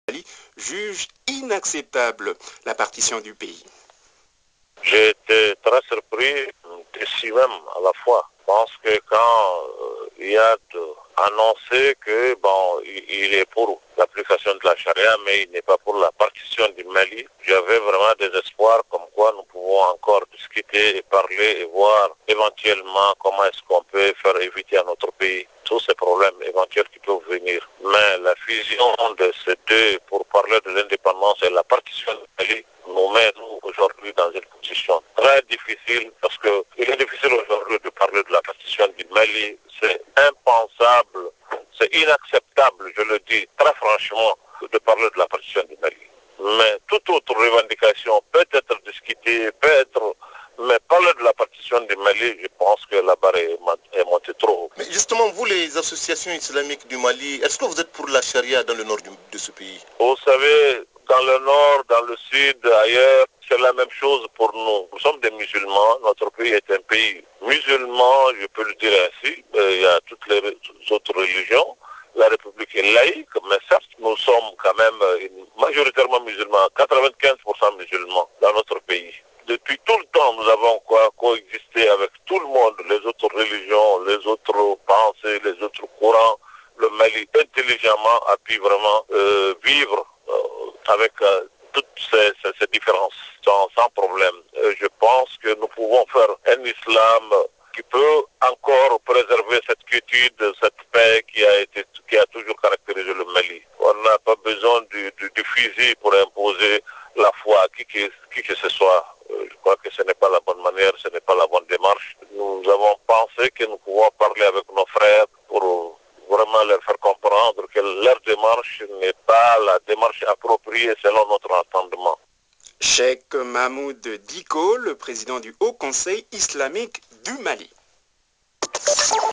juge inacceptable la partition du pays. J'ai été très surpris, déçu même à la fois. Je pense que quand Iyad annonçait que il est pour l'application de la charia, mais il n'est pas pour la partition du Mali, j'avais vraiment des espoirs comme quoi nous pouvons encore discuter et parler et voir éventuellement comment est-ce qu'on peut faire éviter à notre pays tous ces problèmes éventuels qui peuvent venir. Mais la fusion de ces deux pour parler de l'indépendance et la partition du Mali nous met aujourd'hui dans une position très difficile parce que il est difficile aujourd'hui de parler de la partition du Mali. C'est impensable, c'est inacceptable, je le dis très franchement, de parler de la partition du Mali. Mais toute autre revendication peut être discutée, mais parler de la partition du Mali, je pense que la barre est montée trop haut. Mais justement, vous, les associations islamiques du Mali, est-ce que vous êtes pour la charia dans le nord de ce pays? Vous savez, dans le nord, dans le sud, ailleurs, c'est la même chose pour nous. Nous sommes des musulmans, notre pays est un pays musulman, je peux le dire ainsi. Il y a toutes les autres religions. La République est laïque, mais certes, nous sommes quand même majoritairement musulmans, 95% musulmans dans notre pays. Depuis tout le temps, nous avons coexisté avec tout le monde, les autres religions, les autres pensées, les autres courants. Le Mali intelligemment a pu vraiment vivre avec toutes ces différences sans problème. Je pense que nous pouvons faire un islam qui peut encore préserver cette quiétude, cette paix qui a toujours caractérisé le Mali. On n'a pas besoin du fusil pour imposer la foi à qui que ce soit. Je crois que ce n'est pas la bonne manière, ce n'est pas la bonne démarche. Nous avons pensé que nous pouvons parler avec nos frères pour vraiment leur faire comprendre que leur démarche n'est pas la démarche appropriée selon notre entendement. Cheikh Mahmoud Dicko, le président du Haut Conseil islamique du Mali.